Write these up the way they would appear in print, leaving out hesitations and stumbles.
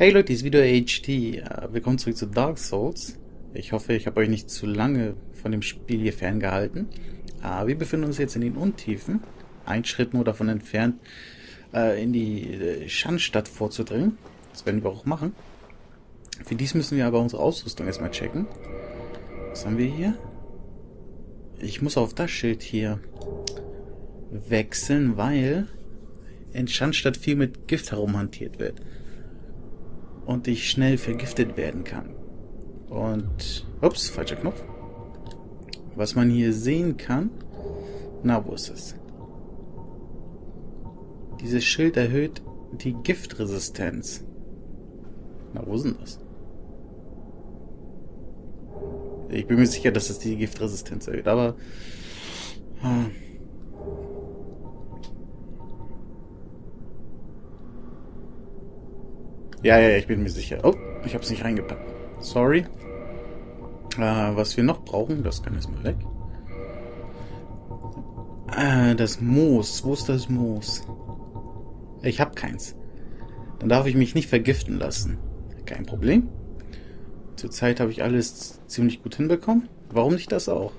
Hey Leute, hier ist wieder HD. Willkommen zurück zu Dark Souls. Ich hoffe, ich habe euch nicht zu lange von dem Spiel hier ferngehalten. Wir befinden uns jetzt in den Untiefen, einen Schritt nur davon entfernt, in die Schandstadt vorzudringen. Das werden wir auch machen. Für dies müssen wir aber unsere Ausrüstung erstmal checken. Was haben wir hier? Ich muss auf das Schild hier wechseln, weil in Schandstadt viel mit Gift herumhantiert wird. Und ich schnell vergiftet werden kann. Und... Ups, falscher Knopf. Was man hier sehen kann... Na, wo ist es? Dieses Schild erhöht die Giftresistenz. Na, wo ist denn das? Ich bin mir sicher, dass es die Giftresistenz erhöht, aber... Ja, ich bin mir sicher. Oh, ich habe es nicht reingepackt. Sorry. Was wir noch brauchen, das kann erstmal weg. Das Moos. Wo ist das Moos? Ich habe keins. Dann darf ich mich nicht vergiften lassen. Kein Problem. Zurzeit habe ich alles ziemlich gut hinbekommen. Warum nicht das auch?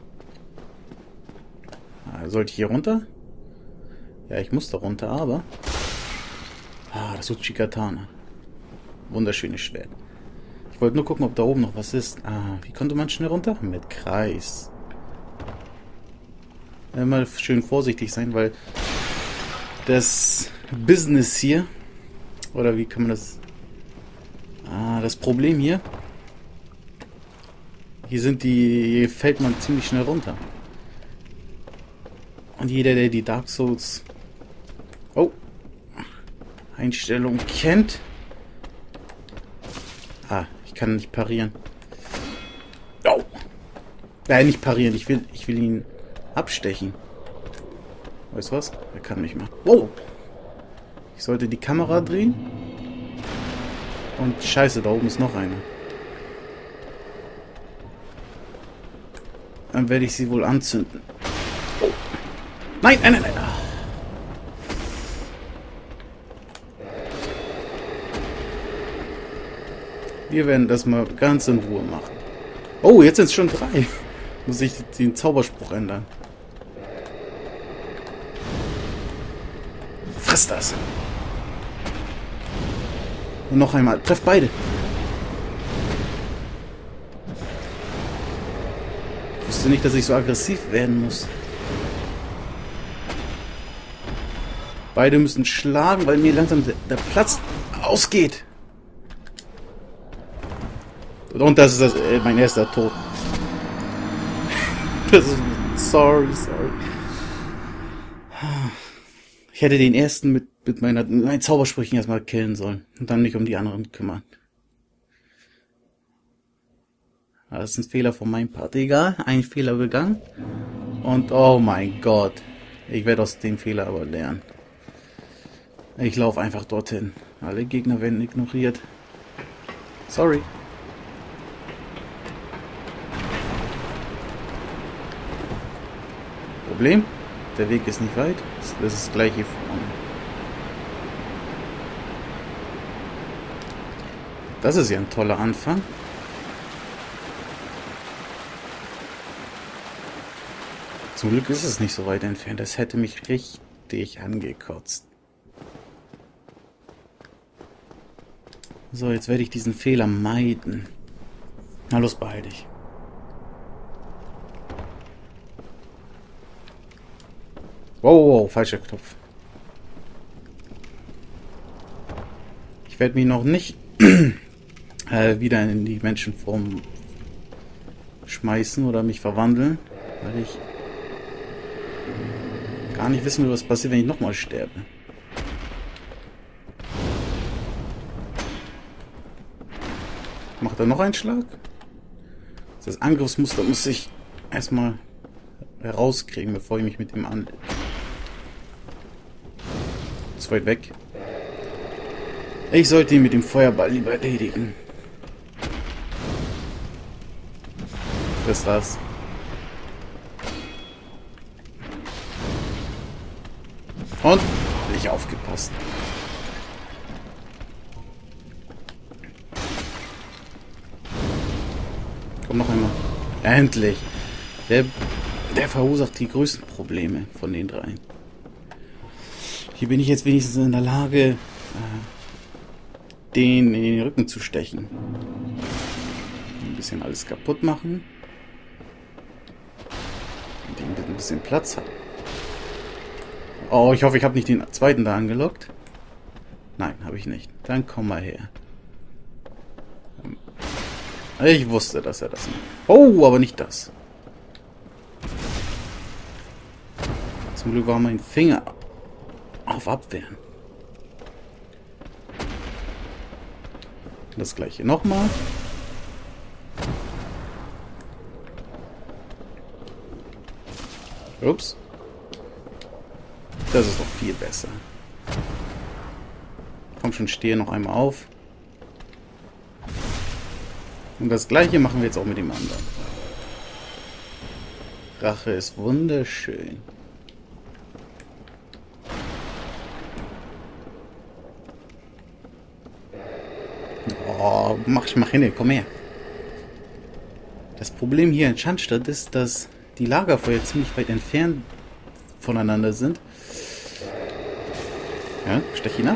Sollte ich hier runter? Ja, ich muss da runter, aber... das Uchi-Katana. Wunderschönes Schwert. Ich wollte nur gucken, ob da oben noch was ist. Wie konnte man schnell runter? Mit Kreis. Immer schön vorsichtig sein, weil das Business hier, oder wie kann man das... das Problem hier, hier fällt man ziemlich schnell runter. Und jeder, der die Dark Souls Einstellung kennt... ich kann nicht parieren. Oh. Nicht parieren, ich will ihn abstechen. Weißt du was? Er kann nicht mehr. Wow. Ich sollte die Kamera drehen. Und scheiße, da oben ist noch einer. Dann werde ich sie wohl anzünden. Oh. Nein. Wir werden das mal ganz in Ruhe machen. Oh, jetzt sind es schon 3. Muss ich den Zauberspruch ändern. Friss das. Und noch einmal. Treff beide. Ich wusste nicht, dass ich so aggressiv werden muss. Beide müssen schlagen, weil mir langsam der Platz ausgeht. Und das ist mein erster Tod. Sorry. Ich hätte den ersten mit meinen Zaubersprüchen erstmal killen sollen. Und dann mich um die anderen kümmern. Das ist ein Fehler von meinem Part. Egal, ein Fehler begangen. Und oh mein Gott. Ich werde aus dem Fehler aber lernen. Ich laufe einfach dorthin. Alle Gegner werden ignoriert. Sorry. Problem, der Weg ist nicht weit, das ist gleich hier vorne. Das ist ja ein toller Anfang. Zum Glück ist es nicht so weit entfernt, das hätte mich richtig angekotzt. So, jetzt werde ich diesen Fehler meiden. Na los, beeil dich. Wow, falscher Knopf. Ich werde mich noch nicht wieder in die Menschenform schmeißen oder mich verwandeln, weil ich gar nicht wissen will, was passiert, wenn ich nochmal sterbe. Macht er noch einen Schlag? Das Angriffsmuster muss ich erstmal herauskriegen, bevor ich mich mit ihm anlege. Zu weit weg. Ich sollte ihn mit dem Feuerball lieber erledigen. Was ist das? Und? Nicht aufgepasst. Komm, noch einmal. Endlich. Der verursacht die größten Probleme von den dreien. Hier bin ich jetzt wenigstens in der Lage, den in den Rücken zu stechen. Ein bisschen alles kaputt machen. Und den ein bisschen Platz hat. Oh, ich hoffe, ich habe nicht den zweiten da angelockt. Nein, habe ich nicht. Dann komm mal her. Ich wusste, dass er das macht. Oh, aber nicht das. Zum Glück war mein Finger auf Abwehren. Das gleiche nochmal. Ups. Das ist doch viel besser. Komm schon, stehe noch einmal auf. Und das gleiche machen wir jetzt auch mit dem anderen. Rache ist wunderschön. Oh, mach hin, komm her. Das Problem hier in Schandstadt ist, dass die Lagerfeuer ziemlich weit entfernt voneinander sind. Ja, stech ihn ab.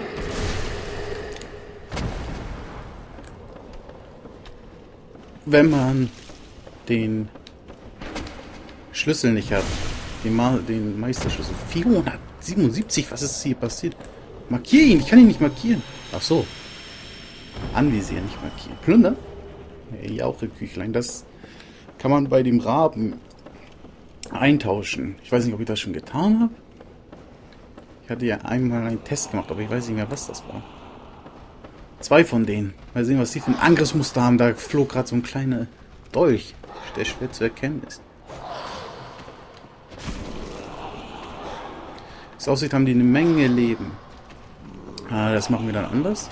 Wenn man den Schlüssel nicht hat, den Meisterschlüssel. 477, was ist hier passiert? Markier ihn, ich kann ihn nicht markieren. Ach so. Anvisieren, nicht markieren. Plündern? Ja, auch im Küchlein. Das kann man bei dem Raben eintauschen. Ich weiß nicht, ob ich das schon getan habe. Ich hatte ja einmal einen Test gemacht, aber ich weiß nicht mehr, was das war. 2 von denen. Mal sehen, was die für ein Angriffsmuster haben. Da flog gerade so ein kleiner Dolch, der schwer zu erkennen ist. Aus Aussicht haben die eine Menge Leben. Das machen wir dann anders.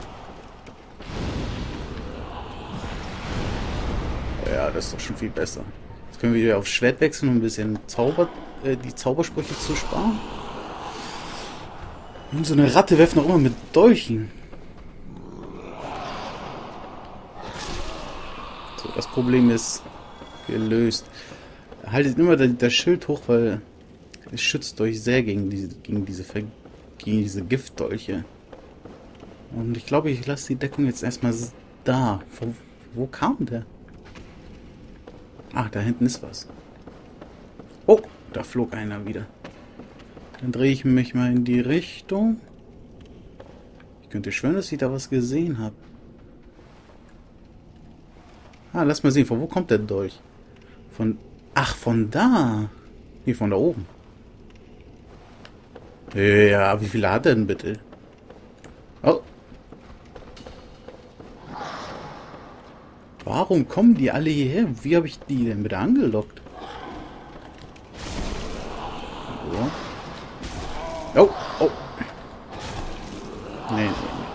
Ja, das ist doch schon viel besser. Jetzt können wir wieder aufs Schwert wechseln, um ein bisschen die Zaubersprüche zu sparen. Und so eine Ratte werft noch immer mit Dolchen. So, das Problem ist gelöst. Haltet immer das Schild hoch, weil es schützt euch sehr gegen diese Giftdolche. Und ich glaube, ich lasse die Deckung jetzt erstmal da. Wo kam der? Ach, da hinten ist was. Oh, da flog einer wieder. Dann drehe ich mich mal in die Richtung. Ich könnte schwören, dass ich da was gesehen habe. Lass mal sehen, von wo kommt der Dolch? Ach, von da. Nee, von da oben. Ja, wie viele hat er denn bitte? Oh. Warum kommen die alle hierher? Wie habe ich die denn bitte angelockt? So. Oh, oh. Nee.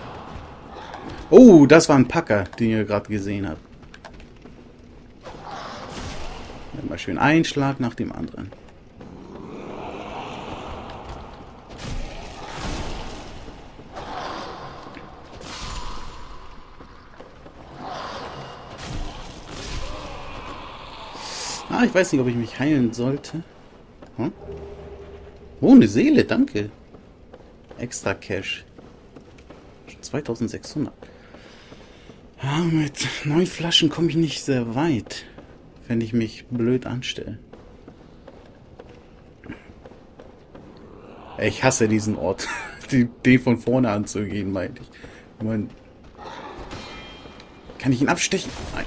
Oh, das war ein Packer, den ihr gerade gesehen habt. Mal schön einen Schlag nach dem anderen. Ich weiß nicht, ob ich mich heilen sollte. Hm? Oh, eine Seele, danke. Extra Cash. 2600. Mit 9 Flaschen komme ich nicht sehr weit, wenn ich mich blöd anstelle. Ich hasse diesen Ort. Den von vorne anzugehen, meinte ich. Kann ich ihn abstechen? Nein.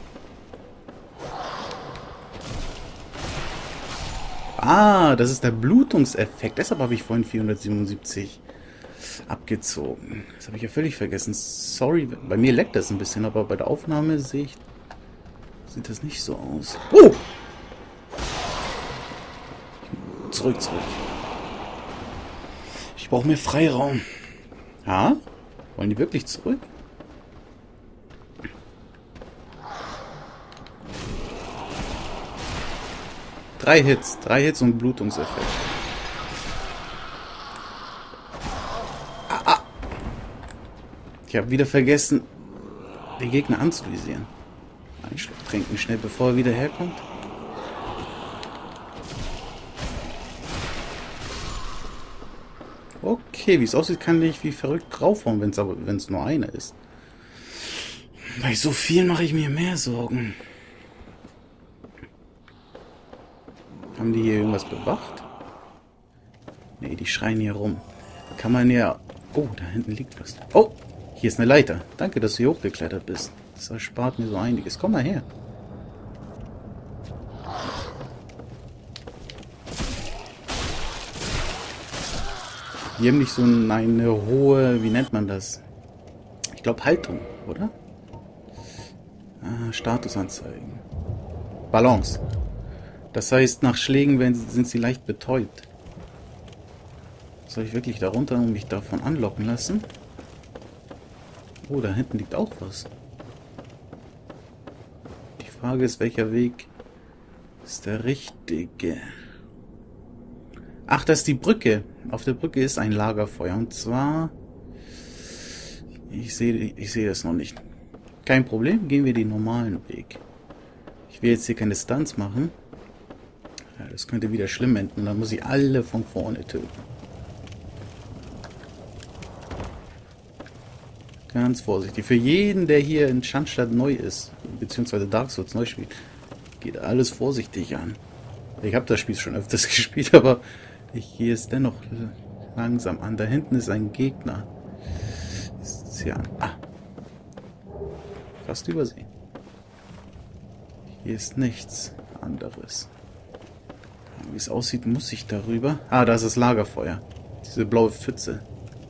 Das ist der Blutungseffekt. Deshalb habe ich vorhin 477 abgezogen. Das habe ich ja völlig vergessen. Sorry, bei mir leckt das ein bisschen, aber bei der Aufnahme sieht das nicht so aus. Oh! Zurück. Ich brauche mehr Freiraum. Ja? Wollen die wirklich zurück? Drei Hits und Blutungseffekt. Ich habe wieder vergessen, den Gegner anzuvisieren. Einen Schluck trinken, schnell bevor er wieder herkommt. Okay, wie es aussieht, kann ich wie verrückt draufhauen, wenn es nur einer ist. Bei so vielen mache ich mir mehr Sorgen. Haben die hier irgendwas bewacht? Nee, die schreien hier rum. Kann man ja... Oh, da hinten liegt was. Oh, hier ist eine Leiter. Danke, dass du hier hochgeklettert bist. Das erspart mir so einiges. Komm mal her. Die haben nicht so eine hohe... Wie nennt man das? Ich glaube Haltung, oder? Status anzeigen. Balance. Das heißt, nach Schlägen sind sie leicht betäubt. Soll ich wirklich da runter und mich davon anlocken lassen? Oh, da hinten liegt auch was. Die Frage ist, welcher Weg ist der richtige? Ach, das ist die Brücke. Auf der Brücke ist ein Lagerfeuer. Und zwar... Ich sehe das noch nicht. Kein Problem, gehen wir den normalen Weg. Ich will jetzt hier keine Stunts machen. Ja, das könnte wieder schlimm enden. Dann muss ich alle von vorne töten. Ganz vorsichtig. Für jeden, der hier in Schandstadt neu ist, beziehungsweise Dark Souls neu spielt, geht alles vorsichtig an. Ich habe das Spiel schon öfters gespielt, aber ich gehe es dennoch langsam an. Da hinten ist ein Gegner. Ist hier an. Ah. Fast übersehen. Hier ist nichts anderes. Wie es aussieht, muss ich darüber. Ah, da ist das Lagerfeuer. Diese blaue Pfütze.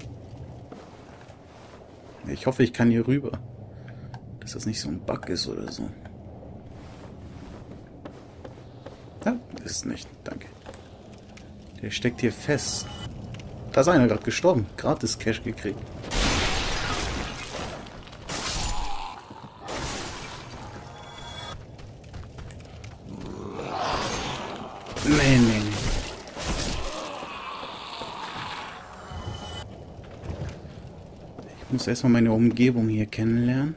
Ich hoffe, ich kann hier rüber. Dass das nicht so ein Bug ist oder so. Ja, ist es nicht. Danke. Der steckt hier fest. Da ist einer gerade gestorben. Gratis Cash gekriegt. Nee. Ich muss erstmal meine Umgebung hier kennenlernen.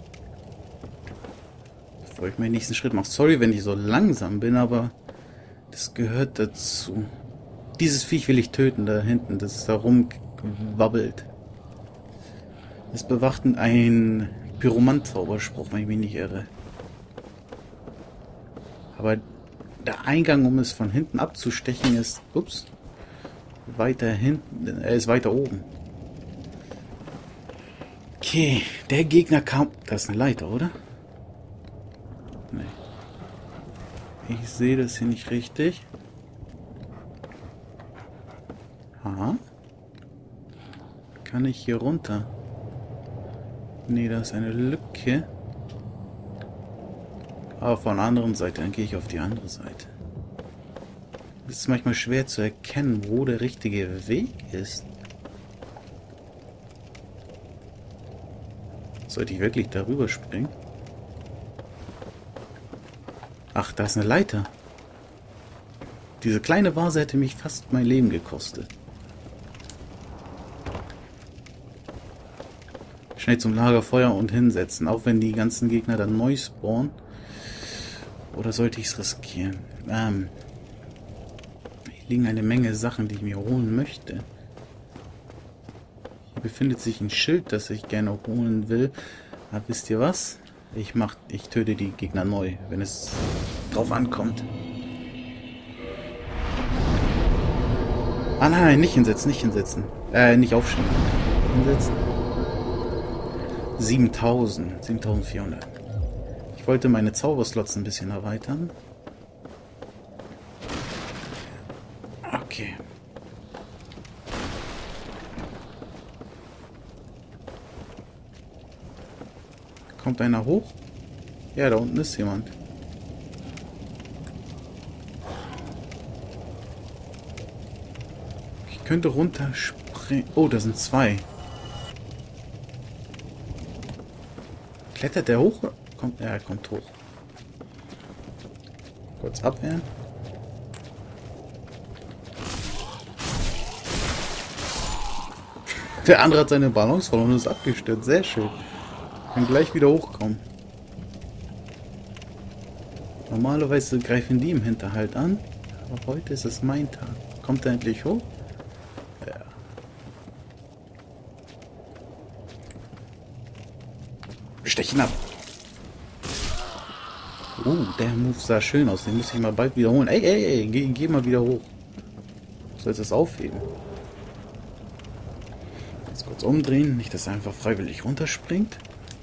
Bevor ich meinen nächsten Schritt mache. Sorry, wenn ich so langsam bin, aber das gehört dazu. Dieses Viech will ich töten, da hinten, das da rumwabbelt. Es bewacht ein Pyromant-Zauberspruch, wenn ich mich nicht irre. Aber der Eingang, um es von hinten abzustechen, ist... Ups. Weiter hinten. Er ist weiter oben. Okay, der Gegner kam... Das ist eine Leiter, oder? Nee. Ich sehe das hier nicht richtig. Aha. Kann ich hier runter? Nee, da ist eine Lücke. Aber von der anderen Seite, dann gehe ich auf die andere Seite. Es ist manchmal schwer zu erkennen, wo der richtige Weg ist. Sollte ich wirklich darüber springen? Ach, da ist eine Leiter. Diese kleine Vase hätte mich fast mein Leben gekostet. Schnell zum Lagerfeuer und hinsetzen, auch wenn die ganzen Gegner dann neu spawnen. Oder sollte ich es riskieren? Hier liegen eine Menge Sachen, die ich mir holen möchte. Hier befindet sich ein Schild, das ich gerne holen will. Aber wisst ihr was? Ich töte die Gegner neu, wenn es drauf ankommt. Ah nein, nicht hinsetzen. Nicht aufstehen. Hinsetzen. 7400. Ich wollte meine Zauberslots ein bisschen erweitern. Okay. Kommt einer hoch? Ja, da unten ist jemand. Ich könnte runterspringen. Oh, da sind zwei. Klettert der hoch? Er kommt hoch. Kurz abwehren. Der andere hat seine Balance verloren und ist abgestürzt. Sehr schön. Kann gleich wieder hochkommen. Normalerweise greifen die im Hinterhalt an, aber heute ist es mein Tag. Kommt er endlich hoch? Ja. Stechen ab! Der Move sah schön aus. Den muss ich mal bald wiederholen. Ey, geh mal wieder hoch. Du sollst es aufheben. Jetzt kurz umdrehen. Nicht, dass er einfach freiwillig runterspringt.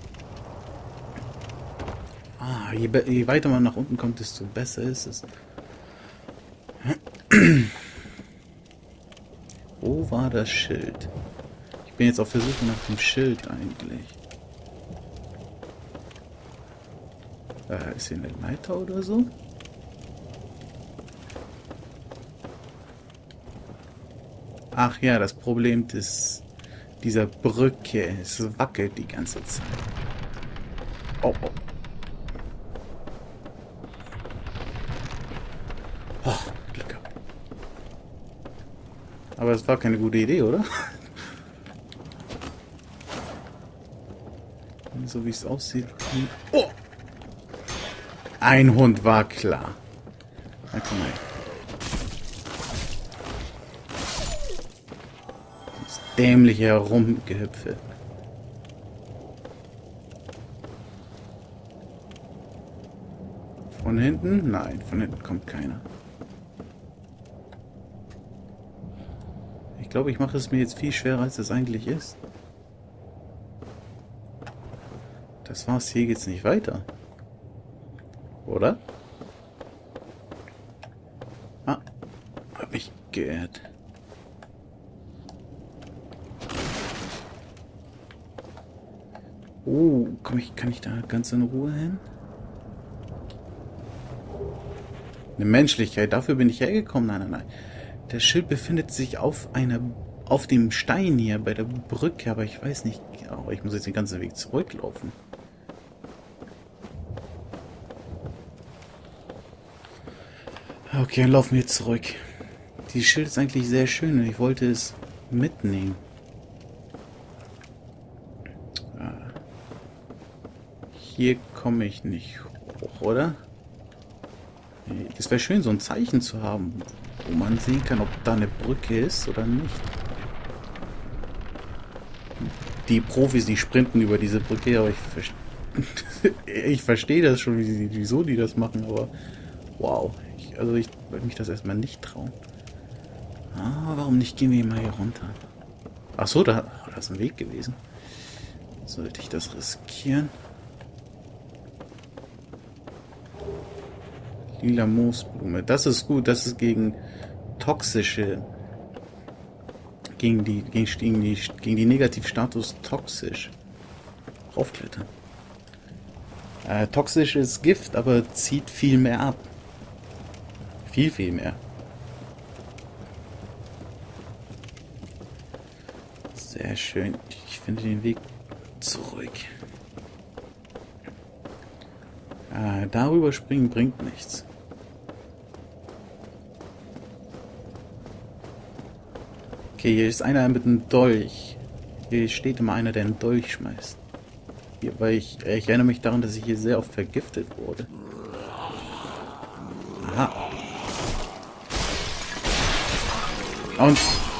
Je weiter man nach unten kommt, desto besser ist es. Wo war das Schild? Ich bin jetzt auf der Suche nach dem Schild eigentlich. Ist hier eine Leiter oder so? Ach ja, das Problem ist dieser Brücke. Es wackelt die ganze Zeit. Oh. Glück gehabt. Aber es war keine gute Idee, oder? So wie es aussieht. Oh! Ein Hund war klar. Na, komm mal. Das dämliche Herumgehüpfe. Von hinten? Nein, von hinten kommt keiner. Ich glaube, ich mache es mir jetzt viel schwerer, als es eigentlich ist. Das war's, hier geht's nicht weiter. Oder? Hab ich geirrt. Kann ich da ganz in Ruhe hin? Eine Menschlichkeit, dafür bin ich hergekommen. Nein. Der Schild befindet sich auf dem Stein hier bei der Brücke, aber ich weiß nicht. Oh, ich muss jetzt den ganzen Weg zurücklaufen. Okay, dann laufen wir zurück. Die Schild ist eigentlich sehr schön und ich wollte es mitnehmen. Hier komme ich nicht hoch, oder? Es wäre schön, so ein Zeichen zu haben, wo man sehen kann, ob da eine Brücke ist oder nicht. Die Profis, die sprinten über diese Brücke, aber ich verstehe das schon, wieso die das machen, aber wow. Ich würde mich das erstmal nicht trauen. Warum nicht? Gehen wir mal hier runter. Ach so, da ist ein Weg gewesen. Sollte ich das riskieren? Lila Moosblume. Das ist gut. Das ist gegen toxische... Gegen die Negativstatus toxisch. Raufklettern. Toxisch ist Gift, aber zieht viel mehr ab. Viel mehr. Sehr schön. Ich finde den Weg zurück. Darüber springen bringt nichts. Okay, hier ist einer mit einem Dolch. Hier steht immer einer, der einen Dolch schmeißt. Hier, weil ich erinnere mich daran, dass ich hier sehr oft vergiftet wurde. Aha. Und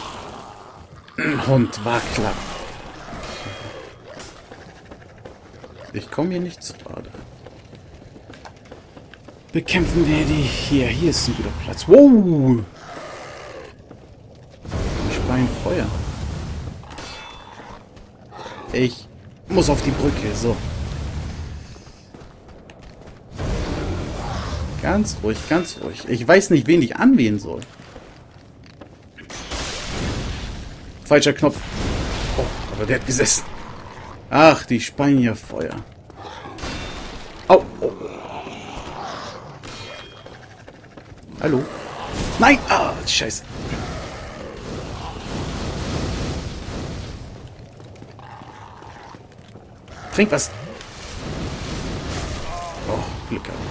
Hund war klar. Ich komme hier nicht zu Rande. Bekämpfen wir die hier. Hier ist ein guter Platz. Wow! Ich speien Feuer. Ich muss auf die Brücke. So. Ganz ruhig, ganz ruhig. Ich weiß nicht, wen ich anwählen soll. Falscher Knopf. Oh, aber der hat gesessen. Ach, die speien ja Feuer. Oh. Hallo? Nein! Scheiße. Trink was. Oh, Glück gehabt.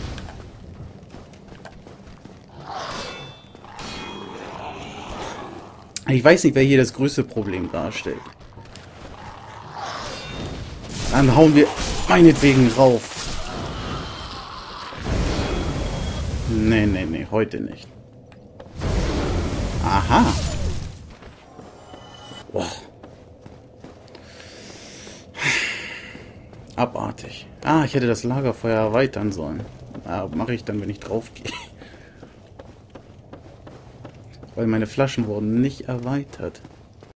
Ich weiß nicht, wer hier das größte Problem darstellt. Dann hauen wir meinetwegen rauf. Nee, nee, nee, heute nicht. Aha. Boah. Abartig. Ah, ich hätte das Lagerfeuer erweitern sollen. Mache ich dann, wenn ich drauf gehe. Weil meine Flaschen wurden nicht erweitert.